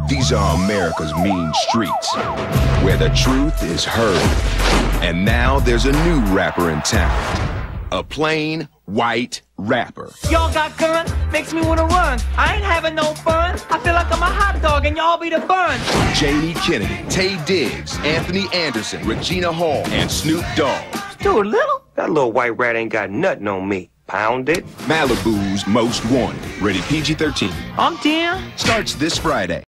These are America's mean streets, where the truth is heard. And now there's a new rapper in town. A plain white rapper. Y'all got guns, makes me wanna run. I ain't having no fun. I feel like I'm a hot dog and y'all be the bun. Jamie Kennedy, Taye Diggs, Anthony Anderson, Regina Hall, and Snoop Dogg. Stuart Little? That little white rat ain't got nothing on me. Pound it. Malibu's Most Wanted. Rated PG-13. I'm 10. Starts this Friday.